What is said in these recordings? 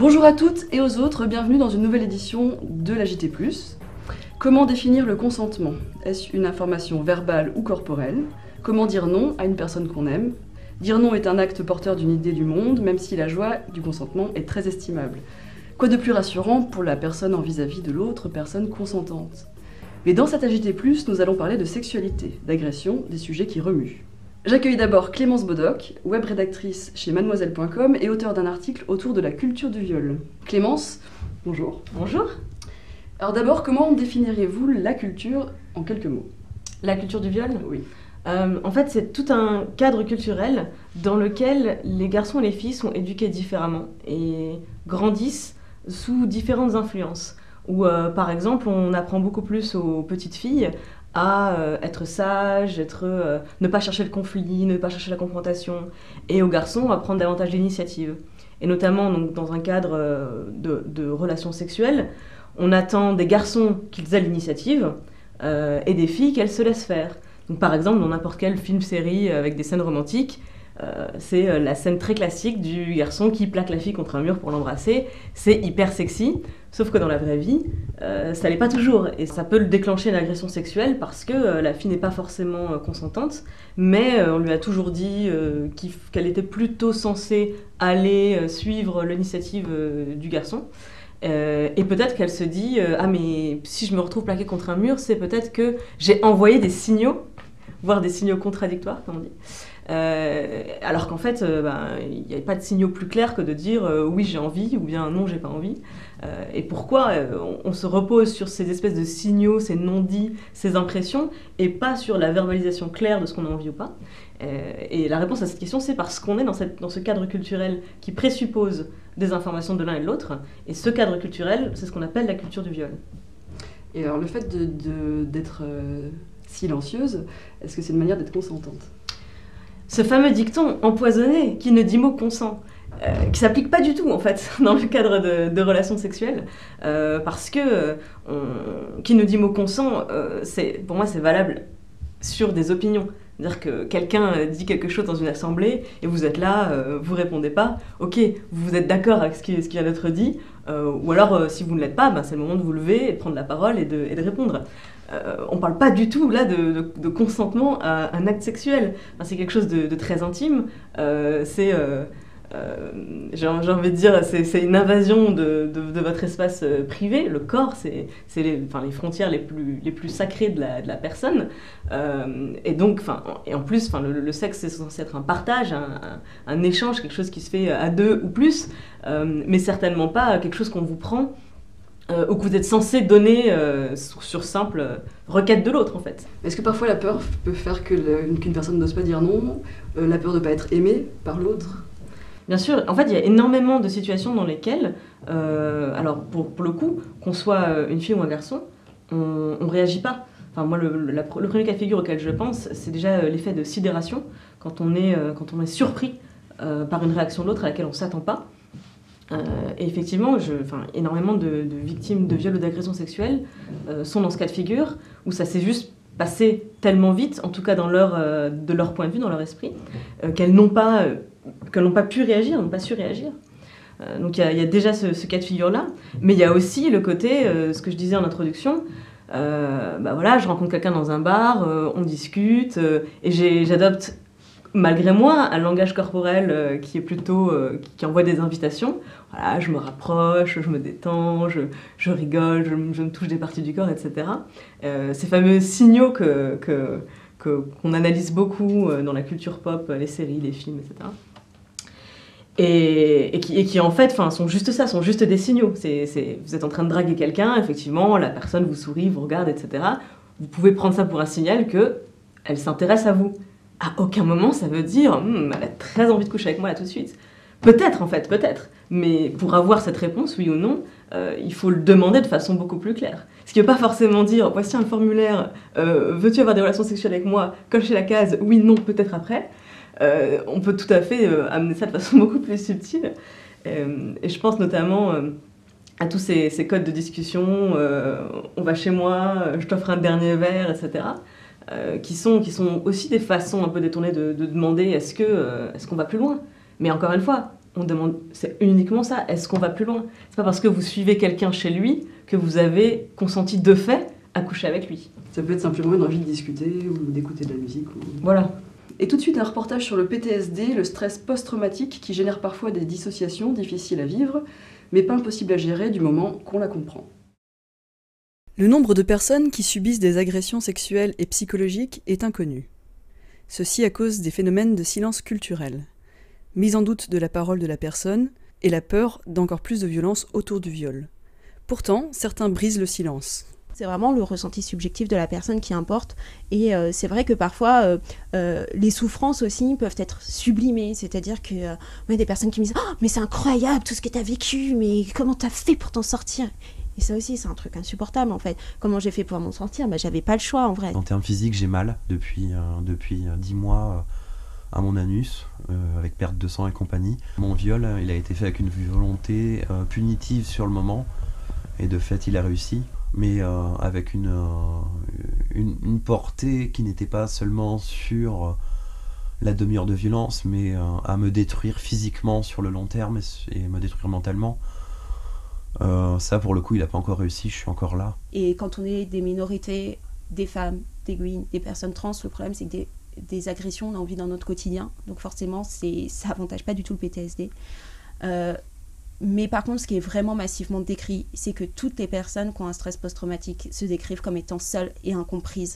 Bonjour à toutes et aux autres, bienvenue dans une nouvelle édition de la JT+. Comment définir le consentement? Est-ce une information verbale ou corporelle? Comment dire non à une personne qu'on aime? Dire non est un acte porteur d'une idée du monde, même si la joie du consentement est très estimable. Quoi de plus rassurant pour la personne en vis-à-vis de l'autre personne consentante? Mais dans cette JT+, nous allons parler de sexualité, d'agression, des sujets qui remuent. J'accueille d'abord Clémence Bodoc, web rédactrice chez mademoiselle.com et auteure d'un article autour de la culture du viol. Clémence, bonjour. Bonjour. Alors d'abord, comment définirez-vous la culture en quelques mots? La culture du viol? Oui. En fait, c'est tout un cadre culturel dans lequel les garçons et les filles sont éduqués différemment et grandissent sous différentes influences. Où, par exemple, on apprend beaucoup plus aux petites filles à être sage, ne pas chercher le conflit, ne pas chercher la confrontation, et aux garçons à prendre davantage d'initiative. Et notamment donc, dans un cadre de relations sexuelles, on attend des garçons qu'ils aient l'initiative et des filles qu'elles se laissent faire. Donc, par exemple, dans n'importe quel film-série avec des scènes romantiques, c'est la scène très classique du garçon qui plaque la fille contre un mur pour l'embrasser. C'est hyper sexy, sauf que dans la vraie vie, ça l'est pas toujours. Et ça peut déclencher une agression sexuelle parce que la fille n'est pas forcément consentante, mais on lui a toujours dit qu'elle était plutôt censée aller suivre l'initiative du garçon. Et peut-être qu'elle se dit ah mais si je me retrouve plaquée contre un mur, c'est peut-être que j'ai envoyé des signaux, voire des signaux contradictoires, comme on dit. Alors qu'en fait, il n'y a pas de signaux plus clairs que de dire oui j'ai envie ou bien non j'ai pas envie. Et pourquoi on se repose sur ces espèces de signaux, ces non-dits, ces impressions, et pas sur la verbalisation claire de ce qu'on a envie ou pas. Et la réponse à cette question, c'est parce qu'on est dans ce cadre culturel qui présuppose des informations de l'un et de l'autre. Et ce cadre culturel, c'est ce qu'on appelle la culture du viol. Et alors le fait d'être silencieuse, est-ce que c'est une manière d'être consentante? Ce fameux dicton empoisonné qui ne dit mot consent, qui s'applique pas du tout en fait dans le cadre de relations sexuelles, parce que qui ne dit mot consent, pour moi c'est valable sur des opinions. C'est-à-dire que quelqu'un dit quelque chose dans une assemblée et vous êtes là, vous répondez pas, ok, vous êtes d'accord avec ce qui vient d'être dit, ou alors si vous ne l'êtes pas, c'est le moment de vous lever et de prendre la parole et de répondre. On parle pas du tout là de consentement à un acte sexuel. Enfin, c'est quelque chose de très intime. J'ai envie de dire, c'est une invasion de votre espace privé. Le corps, c'est les frontières les plus sacrées de la personne. Et donc, et en plus, le sexe, c'est censé être un partage, un échange, quelque chose qui se fait à deux ou plus, mais certainement pas quelque chose qu'on vous prend ou que vous êtes censé donner sur simple requête de l'autre en fait. Est-ce que parfois la peur peut faire qu'une personne n'ose pas dire non, la peur de ne pas être aimée par l'autre? Bien sûr, en fait il y a énormément de situations dans lesquelles, alors pour le coup, qu'on soit une fille ou un garçon, on ne réagit pas. Enfin, moi, le premier cas de figure auquel je pense, c'est déjà l'effet de sidération, quand on est surpris par une réaction de l'autre à laquelle on ne s'attend pas. Et effectivement, énormément de victimes de viols ou d'agressions sexuelles sont dans ce cas de figure où ça s'est juste passé tellement vite, en tout cas de leur point de vue, dans leur esprit, qu'elles n'ont pas pu réagir, n'ont pas su réagir. Donc il y a déjà ce cas de figure-là, mais il y a aussi le côté, ce que je disais en introduction, je rencontre quelqu'un dans un bar, on discute, et j'adopte malgré moi un langage corporel qui est plutôt qui envoie des invitations. Voilà, je me rapproche, je me détends, je rigole, je me touche des parties du corps, etc. Ces fameux signaux qu'on analyse beaucoup dans la culture pop, les séries, les films, etc. Et qui en fait sont juste ça, sont juste des signaux. Vous êtes en train de draguer quelqu'un, effectivement, la personne vous sourit, vous regarde, etc. Vous pouvez prendre ça pour un signal qu'elle s'intéresse à vous. À aucun moment ça veut dire elle a très envie de coucher avec moi là tout de suite. Peut-être en fait, peut-être. Mais pour avoir cette réponse, oui ou non, il faut le demander de façon beaucoup plus claire. Ce qui ne veut pas forcément dire voici un formulaire, veux-tu avoir des relations sexuelles avec moi, cochez la case oui, non, peut-être après. On peut tout à fait amener ça de façon beaucoup plus subtile. Et je pense notamment à tous ces codes de discussion, on va chez moi, je t'offre un dernier verre, etc. Qui sont aussi des façons un peu détournées de demander est-ce qu'on va plus loin. Mais encore une fois, on demande, c'est uniquement ça, est-ce qu'on va plus loin? C'est pas parce que vous suivez quelqu'un chez lui que vous avez consenti de fait à coucher avec lui. Ça peut être simplement une envie de discuter ou d'écouter de la musique. Voilà. Et tout de suite un reportage sur le PTSD, le stress post-traumatique qui génère parfois des dissociations difficiles à vivre, mais pas impossibles à gérer du moment qu'on la comprend. Le nombre de personnes qui subissent des agressions sexuelles et psychologiques est inconnu. Ceci à cause des phénomènes de silence culturel, mise en doute de la parole de la personne et la peur d'encore plus de violence autour du viol. Pourtant, certains brisent le silence. C'est vraiment le ressenti subjectif de la personne qui importe. Et c'est vrai que parfois, les souffrances aussi peuvent être sublimées. C'est-à-dire que y a des personnes qui me disent « Oh, mais c'est incroyable tout ce que tu as vécu, mais comment tu as fait pour t'en sortir ?» Et ça aussi, c'est un truc insupportable, en fait. Comment j'ai fait pour m'en sortir? J'avais pas le choix, en vrai. En termes physiques, j'ai mal depuis 10 mois à mon anus, avec perte de sang et compagnie. Mon viol, il a été fait avec une volonté punitive sur le moment, et de fait, il a réussi. Mais avec une portée qui n'était pas seulement sur la demi-heure de violence, mais à me détruire physiquement sur le long terme et me détruire mentalement. Ça, pour le coup, il n'a pas encore réussi, je suis encore là. Et quand on est des minorités, des femmes, des gouines, des personnes trans, le problème, c'est que des agressions, on en vit dans notre quotidien. Donc forcément, ça n'avantage pas du tout le PTSD. Mais par contre, ce qui est vraiment massivement décrit, c'est que toutes les personnes qui ont un stress post-traumatique se décrivent comme étant seules et incomprises.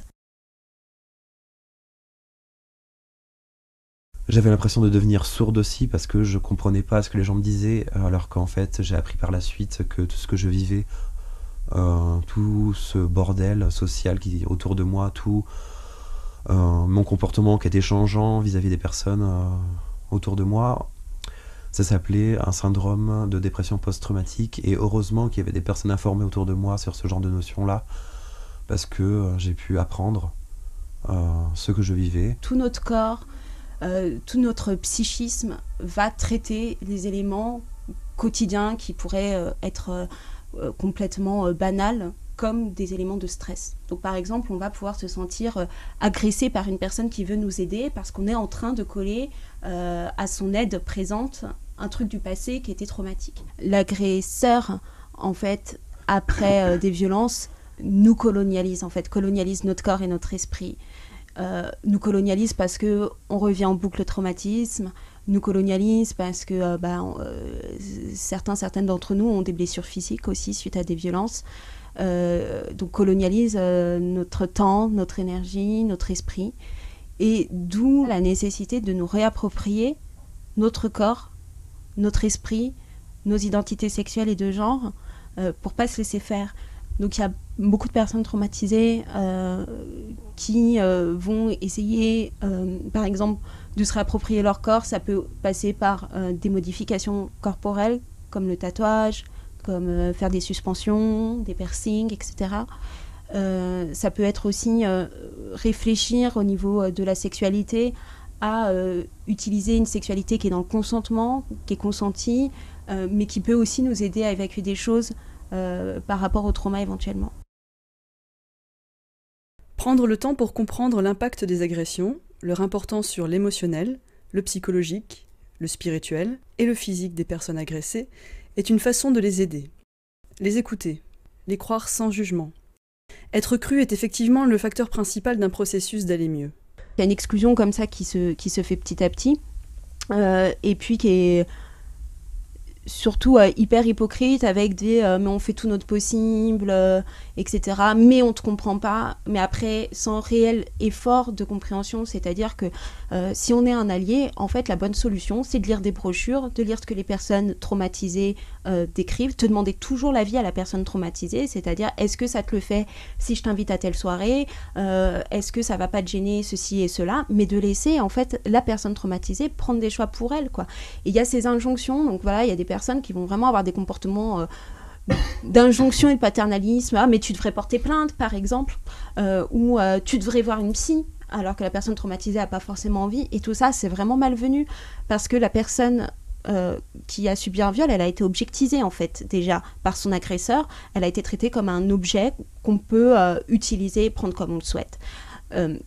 J'avais l'impression de devenir sourde aussi parce que je comprenais pas ce que les gens me disaient, alors qu'en fait, j'ai appris par la suite que tout ce que je vivais, tout ce bordel social qui est autour de moi, tout mon comportement qui était changeant vis-à-vis des personnes autour de moi, ça s'appelait un syndrome de dépression post-traumatique. Et heureusement qu'il y avait des personnes informées autour de moi sur ce genre de notions-là, parce que j'ai pu apprendre ce que je vivais. Tout notre corps, tout notre psychisme va traiter les éléments quotidiens qui pourraient être complètement banals comme des éléments de stress. Donc par exemple, on va pouvoir se sentir agressé par une personne qui veut nous aider parce qu'on est en train de coller à son aide présente un truc du passé qui était traumatique. L'agresseur, en fait, après des violences, nous colonialise, en fait, colonialise notre corps et notre esprit. Nous colonialise parce qu'on revient en boucle traumatisme, nous colonialise parce que certaines d'entre nous ont des blessures physiques aussi suite à des violences. Donc colonialise notre temps, notre énergie, notre esprit. Et d'où la nécessité de nous réapproprier notre corps, notre esprit, nos identités sexuelles et de genre pour pas se laisser faire. Donc il y a beaucoup de personnes traumatisées qui vont essayer, par exemple, de se réapproprier leur corps. Ça peut passer par des modifications corporelles, comme le tatouage, comme faire des suspensions, des piercings, etc. Ça peut être aussi réfléchir au niveau de la sexualité à utiliser une sexualité qui est dans le consentement, qui est consentie, mais qui peut aussi nous aider à évacuer des choses par rapport au trauma éventuellement. Prendre le temps pour comprendre l'impact des agressions, leur importance sur l'émotionnel, le psychologique, le spirituel et le physique des personnes agressées est une façon de les aider. Les écouter, les croire sans jugement. Être cru est effectivement le facteur principal d'un processus d'aller mieux. Il y a une exclusion comme ça qui se fait petit à petit, et puis qui est surtout hyper hypocrite avec des mais on fait tout notre possible, etc. Mais on ne te comprend pas, mais après sans réel effort de compréhension, c'est-à-dire que si on est un allié, en fait la bonne solution c'est de lire des brochures, de lire ce que les personnes traumatisées décrivent, te demander toujours l'avis à la personne traumatisée, c'est-à-dire est-ce que ça te le fait si je t'invite à telle soirée, est-ce que ça va pas te gêner ceci et cela, mais de laisser en fait la personne traumatisée prendre des choix pour elle, quoi. Et il y a ces injonctions, donc voilà, il y a des personnes qui vont vraiment avoir des comportements d'injonction et de paternalisme. Ah, mais tu devrais porter plainte, par exemple, ou tu devrais voir une psy, alors que la personne traumatisée n'a pas forcément envie. Et tout ça, c'est vraiment malvenu, parce que la personne qui a subi un viol, elle a été objectisée, en fait, déjà, par son agresseur. Elle a été traitée comme un objet qu'on peut utiliser et prendre comme on le souhaite.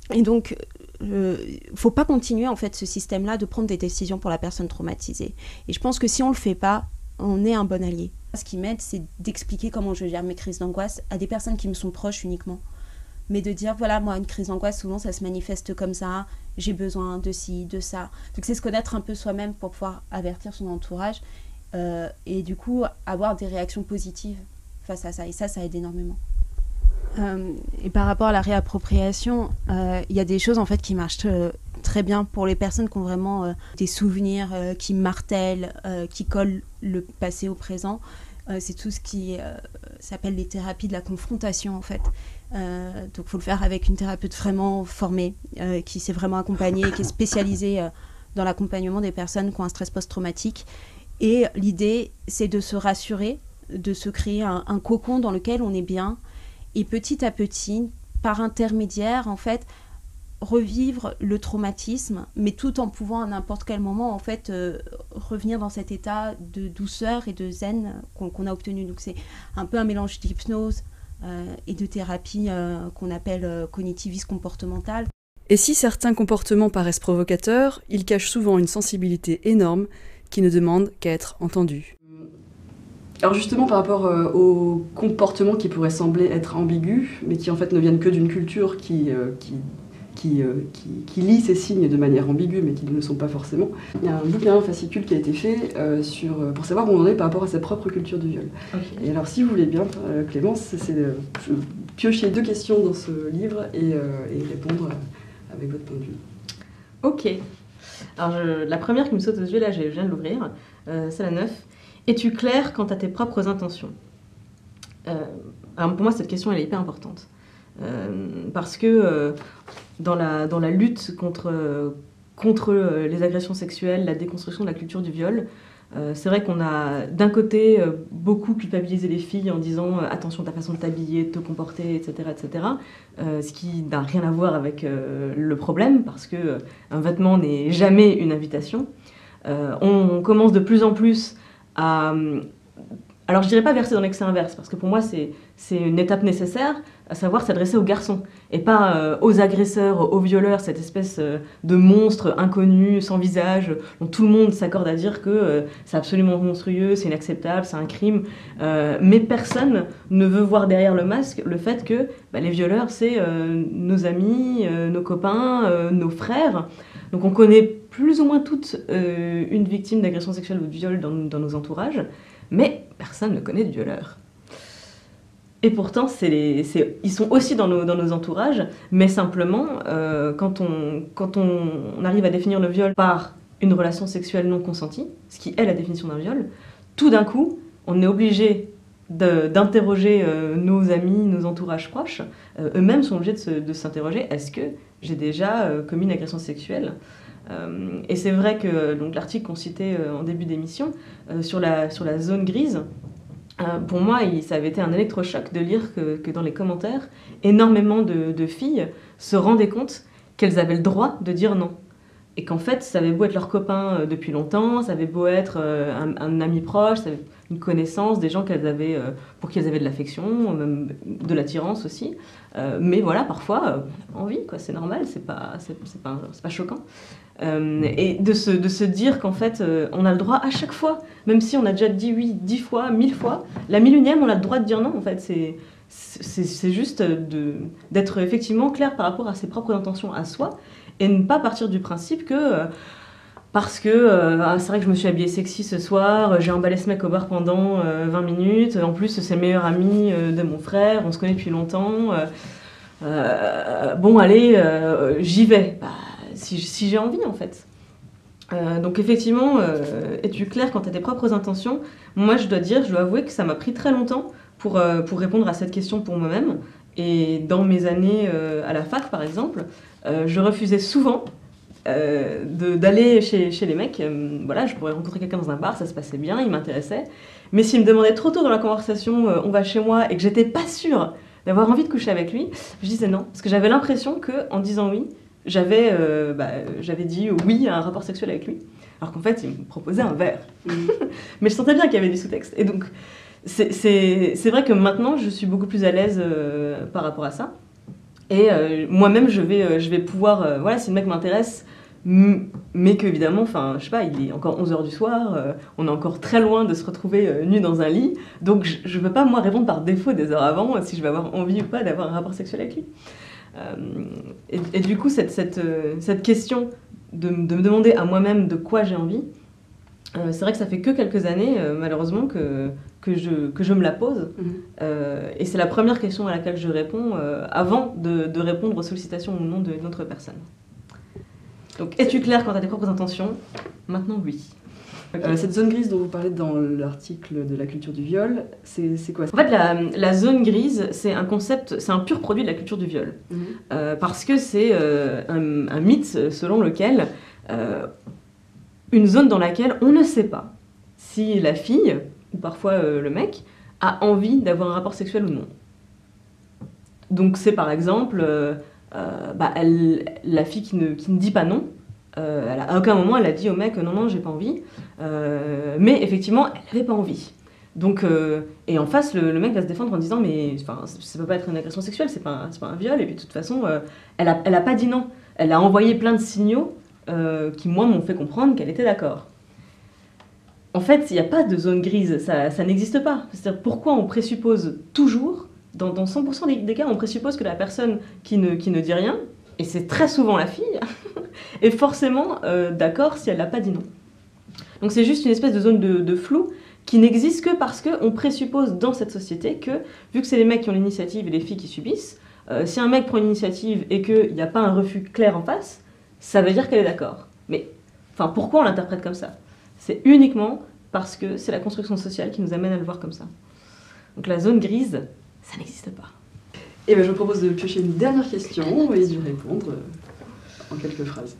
Et donc, faut pas continuer en fait ce système-là de prendre des décisions pour la personne traumatisée. Et je pense que si on le fait pas, on est un bon allié. Ce qui m'aide, c'est d'expliquer comment je gère mes crises d'angoisse à des personnes qui me sont proches uniquement. Mais de dire, voilà, moi, une crise d'angoisse, souvent, ça se manifeste comme ça, j'ai besoin de ci, de ça. Donc, c'est se connaître un peu soi-même pour pouvoir avertir son entourage et du coup, avoir des réactions positives face à ça. Et ça aide énormément. Et par rapport à la réappropriation, il y a des choses, en fait, qui marchent très bien pour les personnes qui ont vraiment des souvenirs qui martèlent, qui collent le passé au présent. C'est tout ce qui s'appelle les thérapies de la confrontation, en fait. Donc, il faut le faire avec une thérapeute vraiment formée, qui s'est vraiment accompagnée, qui est spécialisée dans l'accompagnement des personnes qui ont un stress post-traumatique. Et l'idée, c'est de se rassurer, de se créer un cocon dans lequel on est bien. Et petit à petit, par intermédiaire, en fait, revivre le traumatisme, mais tout en pouvant à n'importe quel moment, en fait, revenir dans cet état de douceur et de zen qu'on a obtenu. Donc c'est un peu un mélange d'hypnose et de thérapie qu'on appelle cognitiviste comportementale. Et si certains comportements paraissent provocateurs, ils cachent souvent une sensibilité énorme qui ne demande qu'à être entendue. Alors justement, par rapport aux comportements qui pourraient sembler être ambigus, mais qui en fait ne viennent que d'une culture qui lit ces signes de manière ambiguë, mais qui ne le sont pas forcément. Il y a un bouquin, un fascicule qui a été fait pour savoir où on en est par rapport à sa propre culture du viol. Okay. Et alors, si vous voulez bien, Clémence, c'est piocher 2 questions dans ce livre et répondre avec votre point de vue. Ok. Alors, la première qui me saute aux yeux, là, je viens de l'ouvrir, c'est la 9. Es-tu clair quant à tes propres intentions ? Alors, pour moi, cette question, elle est hyper importante. Parce que dans la lutte contre les agressions sexuelles, la déconstruction de la culture du viol, c'est vrai qu'on a d'un côté beaucoup culpabilisé les filles en disant attention à ta façon de t'habiller, de te comporter, etc. etc. Ce qui n'a rien à voir avec le problème, parce qu'un vêtement n'est jamais une invitation. On commence de plus en plus à... Alors je dirais pas verser dans l'excès inverse, parce que pour moi c'est une étape nécessaire, à savoir s'adresser aux garçons, et pas aux agresseurs, aux violeurs, cette espèce de monstre inconnu, sans visage, dont tout le monde s'accorde à dire que c'est absolument monstrueux, c'est inacceptable, c'est un crime, mais personne ne veut voir derrière le masque le fait que les violeurs c'est nos amis, nos copains, nos frères. Donc on connaît plus ou moins toutes une victime d'agression sexuelle ou de viol dans nos entourages, mais personne ne connaît de violeur. Et pourtant, ils sont aussi dans nos entourages, mais simplement, quand on arrive à définir le viol par une relation sexuelle non consentie, ce qui est la définition d'un viol, tout d'un coup, on est obligé d'interroger nos amis, nos entourages proches. Eux-mêmes sont obligés de s'interroger, est-ce que j'ai déjà commis une agression sexuelle ? Et c'est vrai que l'article qu'on citait en début d'émission sur la zone grise, pour moi ça avait été un électrochoc de lire que dans les commentaires énormément de filles se rendaient compte qu'elles avaient le droit de dire non, et qu'en fait ça avait beau être leur copain depuis longtemps, ça avait beau être un ami proche, ça avait une connaissance, des gens pour qui elles avaient de l'affection, même de l'attirance aussi, mais voilà, parfois envie, quoi, c'est normal, c'est pas choquant. Et de se dire qu'en fait on a le droit à chaque fois, même si on a déjà dit oui 10 fois, 1000 fois, la 1001e on a le droit de dire non, en fait c'est juste d'être effectivement clair par rapport à ses propres intentions à soi, et ne pas partir du principe que parce que c'est vrai que je me suis habillée sexy ce soir, j'ai emballé ce mec au bar pendant 20 minutes, en plus c'est le meilleur ami de mon frère, on se connaît depuis longtemps, bon allez, j'y vais. Si j'ai envie, en fait. Donc effectivement, es-tu clair quant à tes propres intentions ? Moi, je dois avouer que ça m'a pris très longtemps pour répondre à cette question pour moi-même. Et dans mes années à la fac, par exemple, je refusais souvent d'aller chez les mecs. Voilà, je pourrais rencontrer quelqu'un dans un bar, ça se passait bien, il m'intéressait. Mais s'il me demandait trop tôt dans la conversation, on va chez moi, et que j'étais pas sûre d'avoir envie de coucher avec lui, je disais non. Parce que j'avais l'impression qu'en disant oui, j'avais dit oui à un rapport sexuel avec lui, alors qu'en fait il me proposait un verre. Mais je sentais bien qu'il y avait du sous-texte, et donc c'est vrai que maintenant je suis beaucoup plus à l'aise par rapport à ça, Et moi-même, je vais pouvoir... voilà, si le mec m'intéresse, mais qu'évidemment, enfin, je sais pas, il est encore 11h du soir, on est encore très loin de se retrouver nu dans un lit, donc je veux pas, moi, répondre par défaut des heures avant si je vais avoir envie ou pas d'avoir un rapport sexuel avec lui. Et du coup, cette question de me demander à moi-même de quoi j'ai envie, c'est vrai que ça fait que quelques années, malheureusement, que je me la pose. Et c'est la première question à laquelle je réponds avant de répondre aux sollicitations ou non d'une autre personne. Donc, es-tu clair quant à tes propres intentions? Maintenant, oui. Cette zone grise dont vous parlez dans l'article de la culture du viol, c'est quoi? En fait, la zone grise, c'est un concept, c'est un pur produit de la culture du viol. Parce que c'est un mythe selon lequel une zone dans laquelle on ne sait pas si la fille, ou parfois le mec, a envie d'avoir un rapport sexuel ou non. Donc c'est par exemple la fille qui ne dit pas non. À aucun moment elle a dit au mec non, j'ai pas envie, mais effectivement elle avait pas envie. Donc, et en face le mec va se défendre en disant mais ça peut pas être une agression sexuelle, c'est pas un viol, et puis de toute façon elle a pas dit non, elle a envoyé plein de signaux qui moi m'ont fait comprendre qu'elle était d'accord. En fait, il n'y a pas de zone grise, ça n'existe pas. C'est-à-dire pourquoi on présuppose toujours, dans 100% des cas, on présuppose que la personne qui ne dit rien, et c'est très souvent la fille, est forcément d'accord si elle n'a pas dit non. Donc c'est juste une espèce de zone de flou qui n'existe que parce qu'on présuppose dans cette société que, vu que c'est les mecs qui ont l'initiative et les filles qui subissent, si un mec prend l'initiative et qu'il n'y a pas un refus clair en face, ça veut dire qu'elle est d'accord. Mais pourquoi on l'interprète comme ça? C'est uniquement parce que c'est la construction sociale qui nous amène à le voir comme ça. Donc la zone grise, ça n'existe pas. Et je vous propose de piocher une dernière question et d'y répondre en quelques phrases.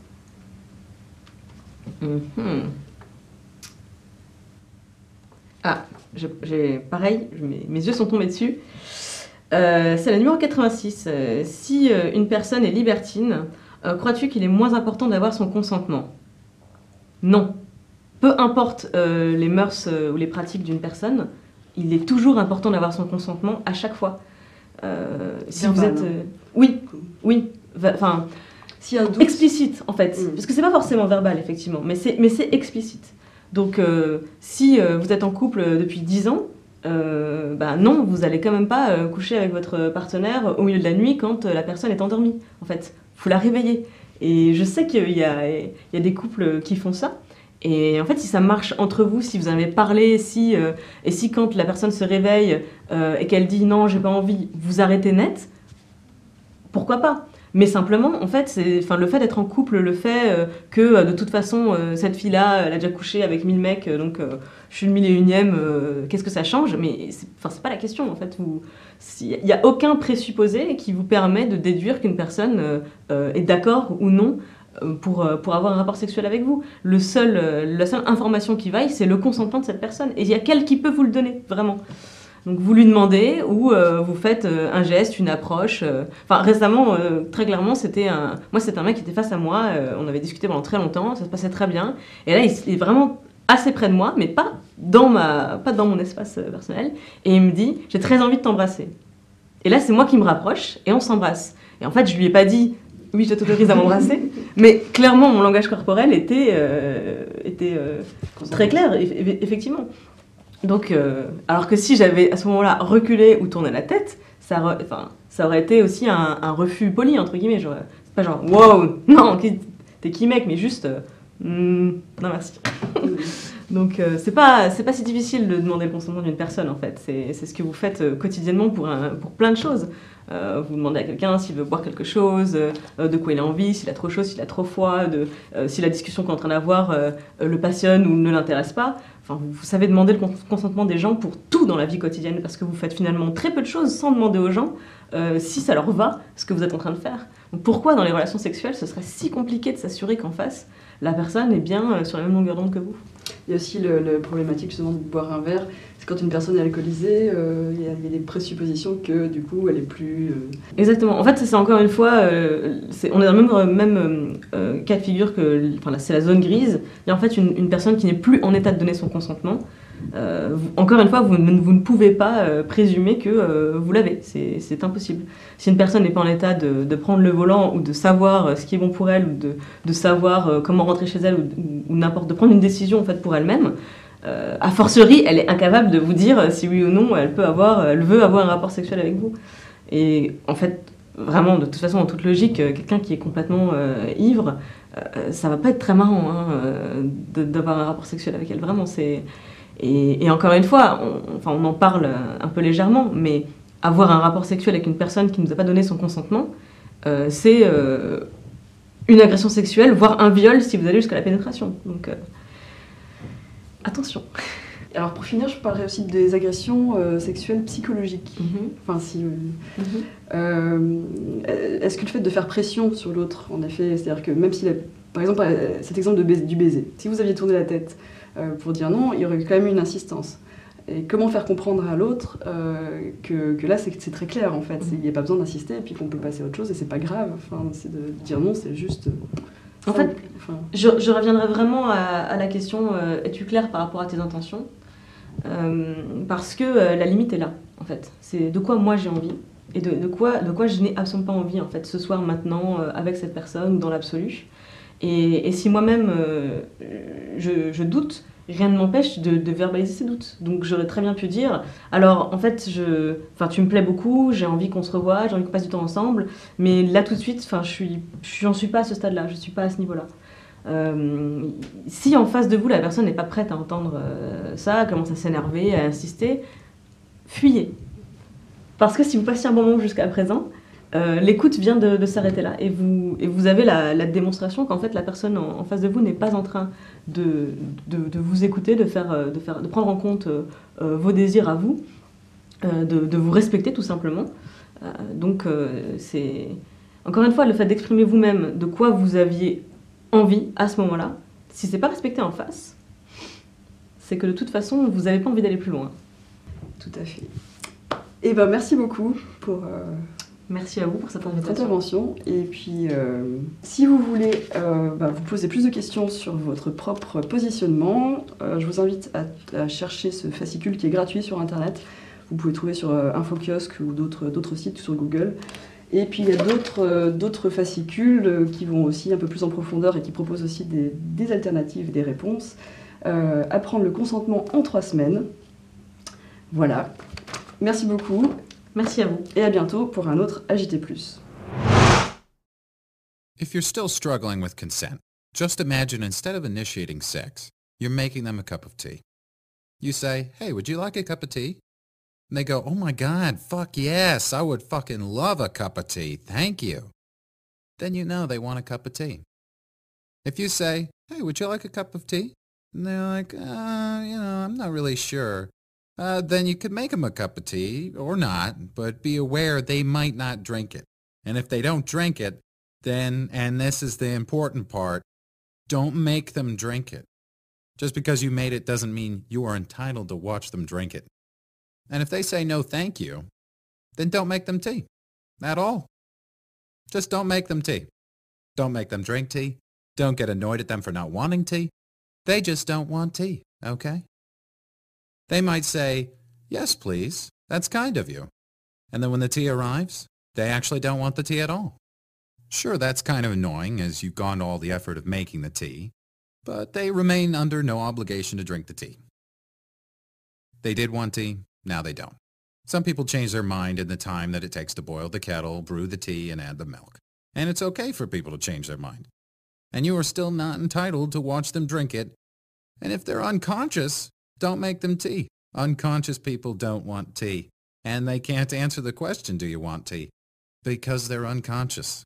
Ah, pareil, mes yeux sont tombés dessus. C'est la numéro 86. Si une personne est libertine, crois-tu qu'il est moins important d'avoir son consentement? Non. Peu importe les mœurs ou les pratiques d'une personne, il est toujours important d'avoir son consentement à chaque fois. Si vous êtes... oui. S'il y a un doute... Explicite, en fait. Parce que c'est pas forcément verbal, effectivement, mais c'est explicite. Donc, si vous êtes en couple depuis 10 ans, non, vous allez quand même pas coucher avec votre partenaire au milieu de la nuit quand la personne est endormie. En fait, faut la réveiller. Et je sais qu'il y a des couples qui font ça. Et en fait, si ça marche entre vous, si vous en avez parlé, et si quand la personne se réveille et qu'elle dit non, j'ai pas envie, vous arrêtez net, pourquoi pas? Mais simplement, en fait, le fait d'être en couple, le fait que de toute façon, cette fille-là, elle a déjà couché avec 1000 mecs, donc je suis le 1001e, qu'est-ce que ça change? Mais c'est pas la question, en fait. Il n'y a aucun présupposé qui vous permet de déduire qu'une personne est d'accord ou non pour avoir un rapport sexuel avec vous. La seule information qui vaille, c'est le consentement de cette personne. Et il y a qu'elle qui peut vous le donner, vraiment. Donc vous lui demandez ou vous faites un geste, une approche. Récemment, très clairement, c'était un mec qui était face à moi. On avait discuté pendant très longtemps, ça se passait très bien. Et là, il est vraiment assez près de moi, mais pas dans mon espace personnel. Et il me dit, j'ai très envie de t'embrasser. Et là, c'est moi qui me rapproche et on s'embrasse. Et en fait, je lui ai pas dit, oui, je t'autorise à m'embrasser, mais clairement, mon langage corporel était très clair, effectivement. Donc, alors que si j'avais à ce moment-là reculé ou tourné la tête, ça aurait été aussi un refus poli, entre guillemets. C'est pas genre, wow, non, t'es qui mec, mais juste, non merci. Donc, c'est pas si difficile de demander le consentement d'une personne, en fait. C'est ce que vous faites quotidiennement pour plein de choses. Vous demandez à quelqu'un s'il veut boire quelque chose, de quoi il a envie, s'il a trop chaud, s'il a trop froid, si la discussion qu'on est en train d'avoir le passionne ou ne l'intéresse pas. Vous savez demander le consentement des gens pour tout dans la vie quotidienne, parce que vous faites finalement très peu de choses sans demander aux gens si ça leur va, ce que vous êtes en train de faire. Donc pourquoi dans les relations sexuelles, ce serait si compliqué de s'assurer qu'en face, la personne est bien sur la même longueur d'onde que vous? Il y a aussi la problématique justement de boire un verre. C'est quand une personne est alcoolisée, il y a des présuppositions que du coup elle est plus... Exactement. En fait, c'est encore une fois, on est dans le même cas de figure que, c'est la zone grise. Il y a en fait une personne qui n'est plus en état de donner son consentement. Encore une fois, vous ne pouvez pas présumer que vous l'avez. C'est impossible. Si une personne n'est pas en état de prendre le volant ou de savoir ce qui est bon pour elle ou de savoir comment rentrer chez elle ou n'importe, de prendre une décision en fait pour elle-même, a fortiori, elle est incapable de vous dire si oui ou non elle veut avoir un rapport sexuel avec vous. Et en fait, vraiment, de toute façon, en toute logique, quelqu'un qui est complètement ivre, ça va pas être très marrant d'avoir un rapport sexuel avec elle. Vraiment, c'est... Et encore une fois, on en parle un peu légèrement, mais avoir un rapport sexuel avec une personne qui ne nous a pas donné son consentement, c'est une agression sexuelle, voire un viol si vous allez jusqu'à la pénétration. Donc, attention. Alors pour finir, je parlerai aussi des agressions sexuelles psychologiques. Enfin, si, est-ce que le fait de faire pression sur l'autre, en effet, c'est-à-dire que même si, par exemple, cet exemple du baiser, si vous aviez tourné la tête pour dire non, il y aurait quand même une insistance. Et comment faire comprendre à l'autre que là, c'est très clair, en fait. Il n'y a pas besoin d'insister, et puis qu'on peut passer à autre chose, et c'est pas grave. Enfin, c'est de dire non, c'est juste... En fait, je reviendrai vraiment à la question es-tu clair par rapport à tes intentions parce que la limite est là, en fait. C'est de quoi moi j'ai envie et de quoi je n'ai absolument pas envie, en fait, ce soir, maintenant, avec cette personne ou dans l'absolu. Et si moi-même je doute, rien ne m'empêche de verbaliser ces doutes. Donc j'aurais très bien pu dire, alors en fait, tu me plais beaucoup, j'ai envie qu'on se revoie, j'ai envie qu'on passe du temps ensemble, mais là tout de suite, j'en suis pas à ce stade-là, je suis pas à ce niveau-là. Si en face de vous, la personne n'est pas prête à entendre ça, commence à s'énerver, à insister, fuyez. Parce que si vous passez un bon moment jusqu'à présent, l'écoute vient de s'arrêter là. Et vous avez la démonstration qu'en fait, la personne en face de vous n'est pas en train de vous écouter, de prendre en compte vos désirs à vous, de vous respecter tout simplement. Donc, c'est... Encore une fois, le fait d'exprimer vous-même de quoi vous aviez envie à ce moment-là, si c'est pas respecté en face, c'est que de toute façon, vous n'avez pas envie d'aller plus loin. Tout à fait. Et ben merci beaucoup pour... Merci à vous pour cette intervention. Et puis, si vous voulez vous poser plus de questions sur votre propre positionnement, je vous invite à chercher ce fascicule qui est gratuit sur Internet. Vous pouvez trouver sur InfoKiosque ou d'autres sites sur Google. Et puis, il y a d'autres fascicules qui vont aussi un peu plus en profondeur et qui proposent aussi des alternatives, des réponses. Apprendre le consentement en 3 semaines. Voilà. Merci beaucoup. Merci à vous. Et à bientôt pour un autre AJT+. If you're still struggling with consent, just imagine instead of initiating sex, you're making them a cup of tea. You say, hey, would you like a cup of tea? And they go, oh my God, fuck yes, I would fucking love a cup of tea, thank you. Then you know they want a cup of tea. If you say, hey, would you like a cup of tea? And they're like, I'm not really sure. Then you could make them a cup of tea, or not, but be aware they might not drink it. And if they don't drink it, then, and this is the important part, don't make them drink it. Just because you made it doesn't mean you are entitled to watch them drink it. And if they say no thank you, then don't make them tea. At all. Just don't make them tea. Don't make them drink tea. Don't get annoyed at them for not wanting tea. They just don't want tea, okay? They might say, yes, please, that's kind of you. And then when the tea arrives, they actually don't want the tea at all. Sure, that's kind of annoying as you've gone to all the effort of making the tea, but they remain under no obligation to drink the tea. They did want tea, now they don't. Some people change their mind in the time that it takes to boil the kettle, brew the tea, and add the milk. And it's okay for people to change their mind. And you are still not entitled to watch them drink it. And if they're unconscious, don't make them tea. Unconscious people don't want tea. And they can't answer the question, do you want tea? Because they're unconscious.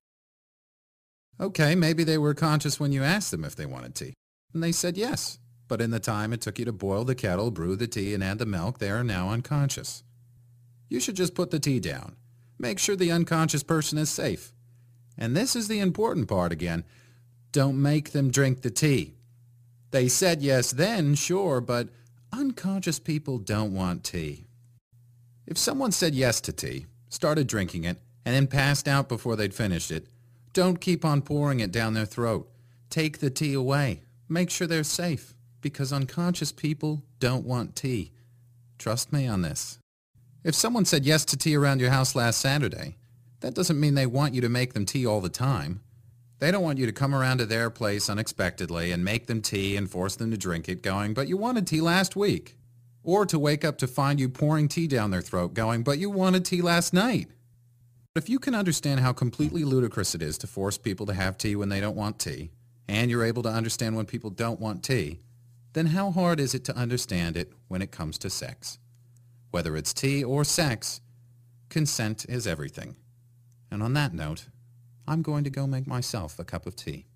Okay, maybe they were conscious when you asked them if they wanted tea. And they said yes. But in the time it took you to boil the kettle, brew the tea, and add the milk, they are now unconscious. You should just put the tea down. Make sure the unconscious person is safe. And this is the important part again. Don't make them drink the tea. They said yes then, sure, but unconscious people don't want tea. If someone said yes to tea, started drinking it, and then passed out before they'd finished it, don't keep on pouring it down their throat. Take the tea away. Make sure they're safe. because unconscious people don't want tea. Trust me on this. If someone said yes to tea around your house last Saturday, that doesn't mean they want you to make them tea all the time. They don't want you to come around to their place unexpectedly and make them tea and force them to drink it going, but you wanted tea last week. Or to wake up to find you pouring tea down their throat going, but you wanted tea last night. But if you can understand how completely ludicrous it is to force people to have tea when they don't want tea, and you're able to understand when people don't want tea, then how hard is it to understand it when it comes to sex? Whether it's tea or sex, consent is everything. And on that note, I'm going to go make myself a cup of tea.